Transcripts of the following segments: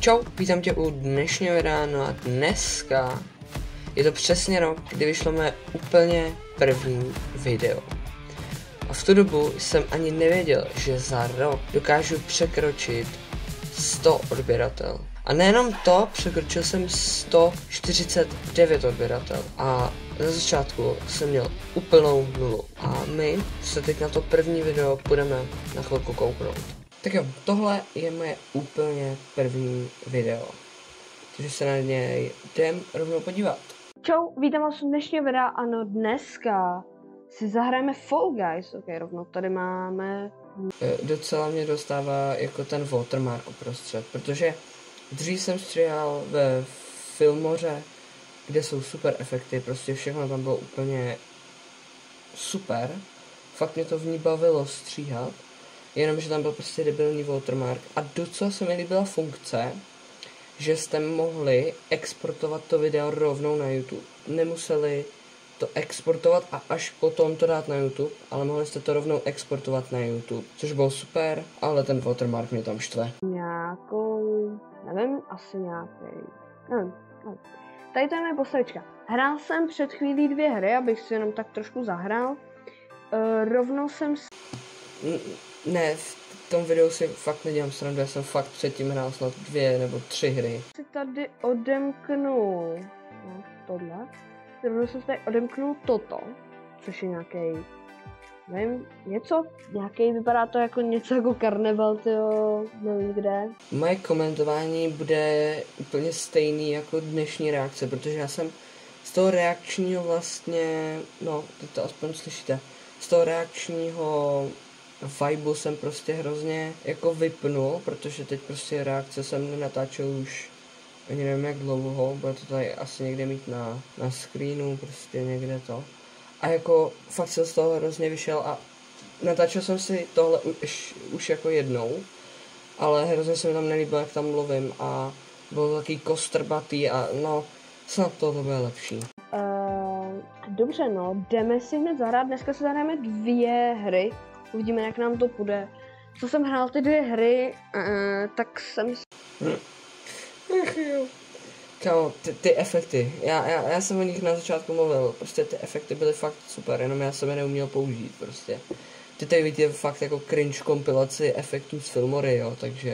Čau, vítám tě u dnešního videa, no a dneska je to přesně rok, kdy vyšlo mé úplně první video. A v tu dobu jsem ani nevěděl, že za rok dokážu překročit 100 odběratel. A nejenom to, překročil jsem 149 odběratel. A na začátku jsem měl úplnou nulu. A my se teď na to první video budeme na chvilku kouknout. Tak jo, tohle je moje úplně první video. Takže se na něj jdem rovnou podívat. Čau, vítám vás u dnešního videa, ano, dneska si zahrajeme Fall Guys, ok, rovnou tady máme... Docela mě dostává jako ten watermark uprostřed, protože dřív jsem stříhal ve Filmoře, kde jsou super efekty, prostě všechno tam bylo úplně super. Fakt mě to v ní bavilo stříhat, jenomže tam byl prostě debilní watermark a docela se mi líbila funkce, že jste mohli exportovat to video rovnou na YouTube. Nemuseli to exportovat a až potom to dát na YouTube, ale mohli jste to rovnou exportovat na YouTube, což bylo super, ale ten watermark mě tam štve. Nějakou, nevím, asi nějaký, nevím. Tady to je moje postavička. Hrál jsem před chvílí 2 hry, abych si jenom tak trošku zahrál. Rovnou jsem... Ne, v tom videu si fakt nedělám srandu, já jsem fakt předtím hrál snad 2 nebo 3 hry. Si tady odemknu tohle. Rovnou jsem si tady odemknul toto, což je nějaký, nevím, něco, nějaký, vypadá to jako něco jako karneval, tyjo, nevím kde. Moje komentování bude úplně stejný jako dnešní reakce, protože já jsem z toho reakčního vlastně, no, teď to aspoň slyšíte, z toho reakčního vibu jsem prostě hrozně jako vypnul, protože teď prostě reakce jsem nenatáčel už ani nevím jak dlouho, bude to tady asi někde mít na screenu, prostě někde to. A jako fakt jsem z toho hrozně vyšel a natáčel jsem si tohle už jako jednou, ale hrozně se mi tam nelíbilo, jak tam mluvím a bylo to takový kostrbatý a no, snad tohle bude lepší. Dobře no, jdeme si hned zahrát, dneska si zahrajeme 2 hry, uvidíme jak nám to půjde. Co jsem hrál ty 2 hry, tak jsem... Ach jo. Kámo, ty efekty, já jsem o nich na začátku mluvil, prostě ty efekty byly fakt super, jenom já jsem je neuměl použít prostě. Ty tady vidíte fakt jako cringe kompilaci efektů z Filmory, jo, takže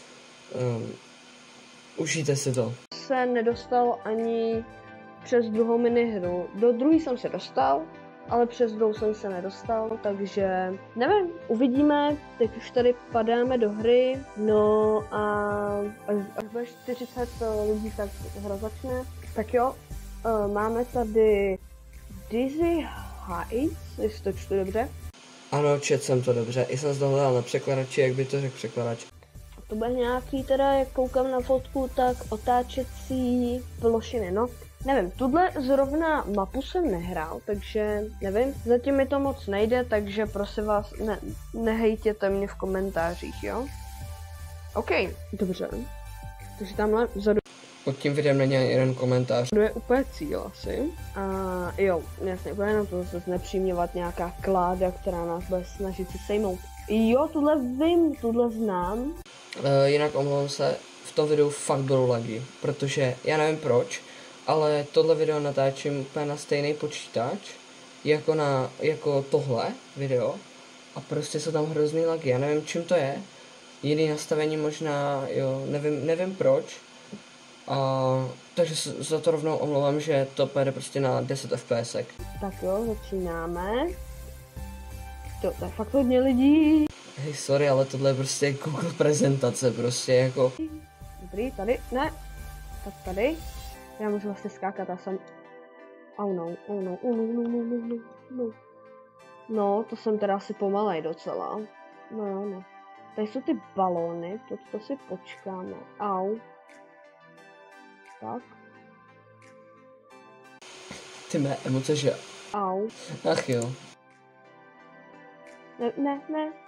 užijte si to. Se nedostal ani přes druhou minihru, do druhé jsem se dostal, ale přes druhou jsem se nedostal, takže nevím, uvidíme, teď už tady padáme do hry, no a až bude 40 lidí, tak hra začne. Tak jo, máme tady Dizzy Heights, jestli to čtu dobře. Ano, četl jsem to dobře, i jsem zdohledal na překladači, jak by to řekl překladač. To bude nějaký teda, jak koukám na fotku, tak otáčecí plošiny, no. Nevím, tuhle zrovna mapu jsem nehrál, takže nevím, zatím mi to moc nejde, takže prosím vás, nehejtěte mě v komentářích, jo? OK, dobře. Takže tamhle vzadu Pod tím videem není ani jeden komentář. je úplně cíl asi. A jo, jasně, bude jenom to zase nepříměvat nějaká kláda, která nás bude snažit si sejmout. Jo, tuhle vím, tuhle znám. Jinak omlouvám se, v tom videu fakt budou lagy, protože já nevím proč, ale tohle video natáčím úplně na stejný počítač jako tohle video a prostě jsou tam hrozný lagy, já nevím čím to je, jiný nastavení možná, jo, nevím proč, takže za to rovnou omlouvám, že to půjde prostě na 10 fps. Tak jo, začínáme. To je fakt hodně lidí. Hej, sorry, ale tohle je prostě Google prezentace, prostě jako... Dobrý, tady, ne. Tak tady. Já můžu vlastně skákat, já jsem... Oh no. No, to jsem teda asi pomalej docela. No. Tady jsou ty balóny, to si počkáme. Au. Tak. Ty mé emoce, že... Au. Ach jo. Ne.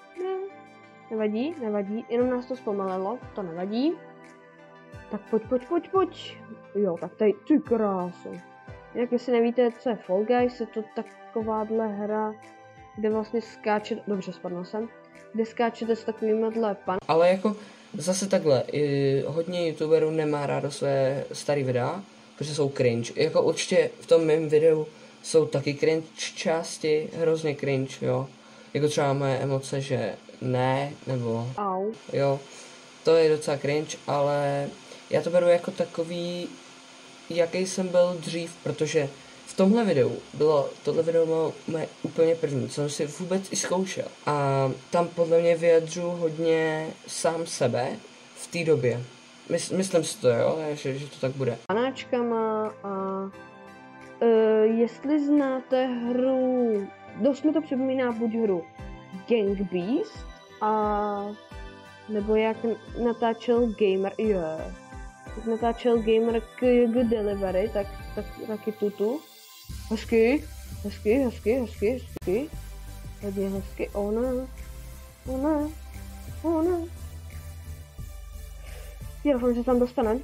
Nevadí, jenom nás to zpomalilo, to nevadí. Tak pojď. Jo, tak tady, ty krásu. Jinak jestli nevíte, co je Fall Guys, je to takováhle hra, kde vlastně skáčete, dobře, spadl jsem, kde skáčete s takovýmhle pan. Ale jako, zase takhle, hodně youtuberů nemá rádo své staré videa, protože jsou cringe. Jako určitě v tom mém videu jsou taky cringe části, hrozně cringe, jo. Jako třeba moje emoce, že ne, nebo jo, to je docela cringe, ale já to beru jako takový, jaký jsem byl dřív, protože v tomhle videu tohle video bylo moje úplně první, co jsem si vůbec i zkoušel. A tam podle mě vyjadřuju hodně sám sebe v té době. Myslím si to, jo, že to tak bude. Panáčkama a jestli znáte hru, dost mi to připomíná buď hru Gang Beast a nebo jak natáčel Gamer, jak natáčel Gamer k Delivery, tak taky tutu. Hezky. Hodně hezky, ona. Já doufám, že tam dostaneme.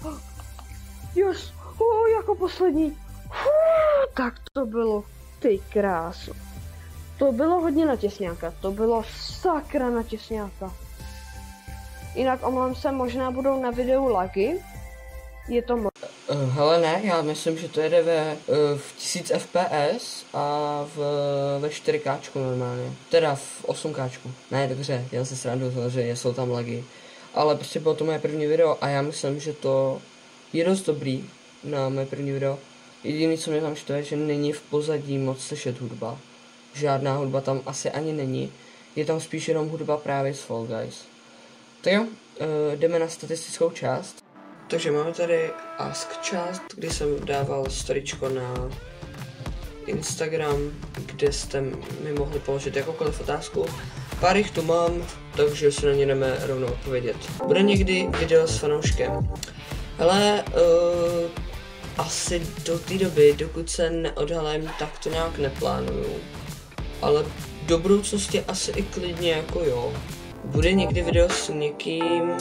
Yes, jako poslední. Tak to bylo, ty krásu. To bylo hodně na těsňáka, to bylo sakra na těsňáka. Jinak omlouvám se, možná budou na videu lagy. Je to hele ne, já myslím, že to jede v 1000 fps a ve 4K normálně. Teda v 8K. Ne, dobře, já se srandu, že jsou tam lagy. Ale prostě bylo to moje první video a já myslím, že to je dost dobrý na moje první video. Jediné, co mě tam štve, že není v pozadí moc slyšet hudba. Žádná hudba tam asi ani není. Je tam spíš jenom hudba právě z Fall Guys. Tak jo, jdeme na statistickou část. Takže máme tady Ask část, kdy jsem dával storyčko na Instagram, kde jste mi mohli položit jakoukoliv otázku. Pár jich tu mám, takže se na ně jdeme rovnou odpovědět. Bude někdy video s fanouškem. Hele, asi do té doby, dokud se neodhalím, tak to nějak neplánuju. Ale do budoucnosti asi i klidně jako jo. Bude někdy video s někým,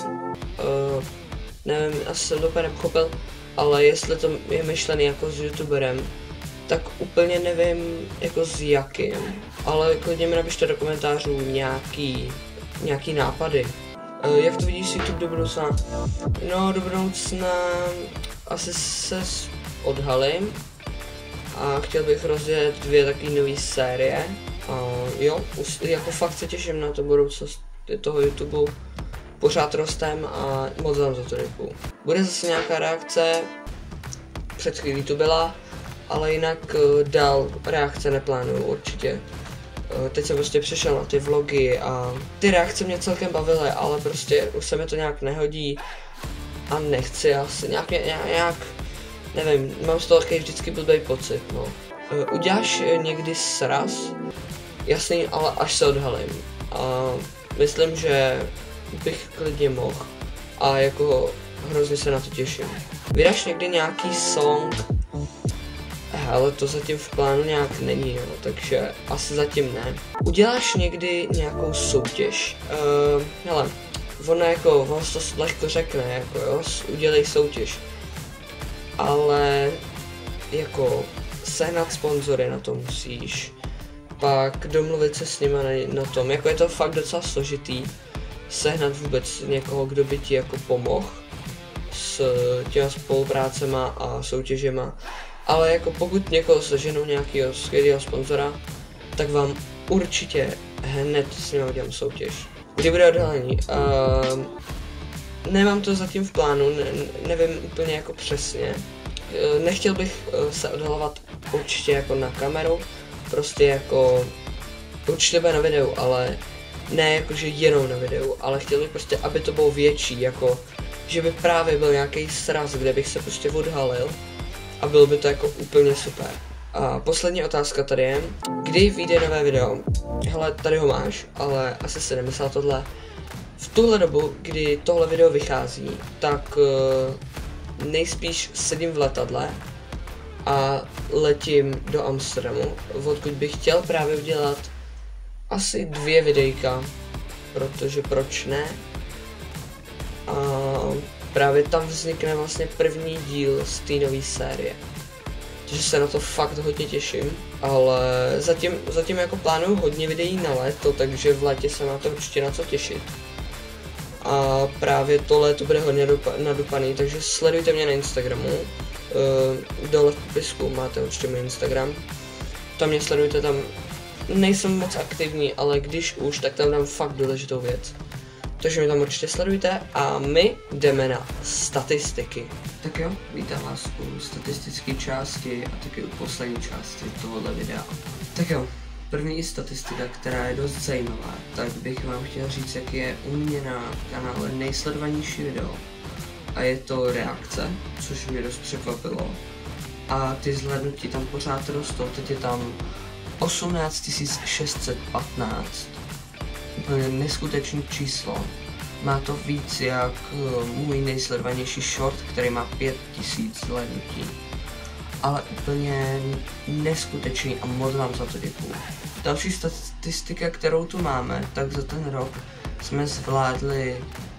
nevím, asi jsem to úplně nepochopil, ale jestli to je myšlený jako s youtuberem, tak úplně nevím jako s jakým, ale klidně mi napište do komentářů nějaký nápady. Jak to vidíš YouTube do budoucna? No, do budoucna asi se odhalím a chtěl bych rozjet 2 takové nové série. Jo, jako fakt se těším na to budoucnost toho YouTube. Pořád rostem a moc vám za to děkuju. Bude zase nějaká reakce, před chvílí to byla, ale jinak dál reakce neplánuju určitě. Teď jsem prostě přišel na ty vlogy a ty reakce mě celkem bavily, ale prostě už se mi to nějak nehodí a nechci asi nějak nevím, mám z toho takový vždycky blbý pocit, no. Uděláš někdy sraz? Jasný, ale až se odhalím. A myslím, že bych klidně mohl a jako hrozně se na to těším. Vydáš někdy nějaký song? Ale to zatím v plánu nějak není, jo, takže asi zatím ne. Uděláš někdy nějakou soutěž? Hele, ono to lehko řekne, jako jo, udělej soutěž. Ale jako sehnat sponzory na to musíš, pak domluvit se s nima na tom, jako je to fakt docela složitý sehnat vůbec někoho, kdo by ti jako pomohl s těma spoluprácema a soutěžema, ale jako pokud někoho seženou nějakého skvělého sponzora, tak vám určitě hned s ním udělám soutěž. Kdy bude odhalení? Nemám to zatím v plánu, nevím úplně jako přesně. Nechtěl bych se odhalovat určitě jako na kameru, prostě jako určitě bude na videu, ale ne jakože jenom na videu, ale chtěl bych prostě, aby to bylo větší, jako že by právě byl nějaký sraz, kde bych se prostě odhalil a bylo by to jako úplně super. A poslední otázka tady je, kdy vyjde nové video? Hele, tady ho máš, ale asi si nemyslel tohle. V tuhle dobu, kdy tohle video vychází, tak nejspíš sedím v letadle a letím do Amsterdamu, odkud bych chtěl právě udělat asi 2 videjka, protože proč ne? A právě tam vznikne vlastně první díl z té nové série. Takže se na to fakt hodně těším, ale zatím jako plánuju hodně videí na léto, takže v létě se na to určitě na co těšit. a právě tohle to bude hodně nadupaný, takže sledujte mě na Instagramu, dole v popisku máte určitě můj Instagram, tam mě sledujte, tam nejsem moc aktivní, ale když už, tak tam dám fakt důležitou věc. Takže mě tam určitě sledujte a my jdeme na statistiky. Tak jo, vítám vás u statistické části a taky u poslední části tohoto videa. Tak jo, první statistika, která je dost zajímavá, tak bych vám chtěl říct, jak je u mě na kanále nejsledovanější video. A je to reakce, což mě dost překvapilo. A ty zhlédnutí tam pořád rostou, teď je tam 18 615. Úplně neskutečný číslo. Má to víc jak můj nejsledovanější short, který má 5000 zhlédnutí. Ale úplně neskutečný a moc vám za to děkuju. Další statistika, kterou tu máme, tak za ten rok jsme zvládli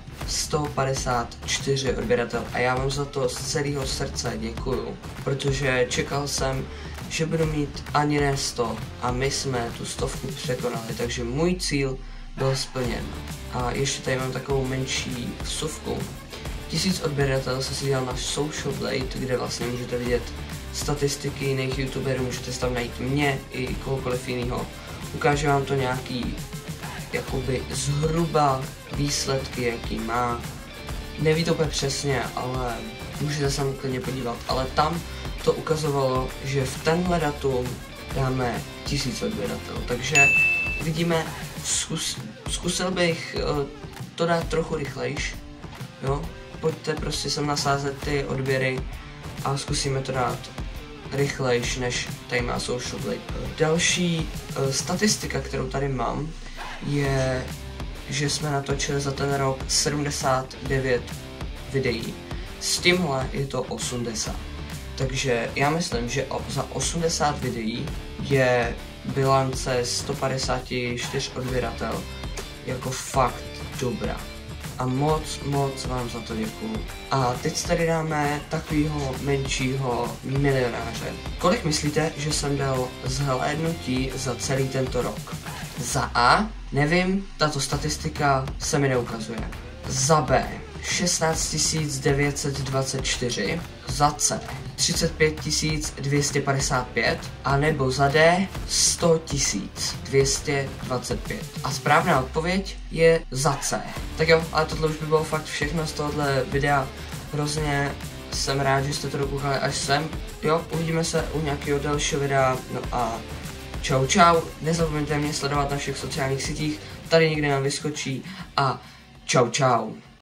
154 odběratel a já vám za to z celého srdce děkuju, protože čekal jsem, že budu mít ani ne 100 a my jsme tu 100 překonali, takže můj cíl byl splněn. A ještě tady mám takovou menší vsuvku. 1000 odběratel se si dělal na Social Blade, kde vlastně můžete vidět statistiky jiných youtuberů, můžete tam najít mě i kohokoliv jiného. Ukážu vám to nějaký jakoby zhruba výsledky, jaký má. Neví to úplně přesně, ale můžete se tam klidně podívat. Ale tam to ukazovalo, že v tenhle datum dáme 1000 odběratel. Takže vidíme, zkusil bych to dát trochu rychlejš. Jo? Pojďte prostě sem nasázet ty odběry a zkusíme to dát rychlejš, než tady má Social Blade. Další statistika, kterou tady mám, je, že jsme natočili za ten rok 79 videí. S tímhle je to 80. Takže já myslím, že za 80 videí je bilance 154 odběratel jako fakt dobrá. A moc vám za to děkuju. A teď tady dáme takovýho menšího milionáře. Kolik myslíte, že jsem dal zhlédnutí za celý tento rok? Za A? Nevím, tato statistika se mi neukazuje. Za B? 16 924, za C 35 255 a nebo za D 100 225. A správná odpověď je za C. Tak jo, ale tohle už by bylo fakt všechno z tohohle videa. Hrozně jsem rád, že jste to dokoukali až sem. Jo, uvidíme se u nějakého dalšího videa. No a čau. Nezapomeňte mě sledovat na všech sociálních sítích. Tady někde nám vyskočí a čau.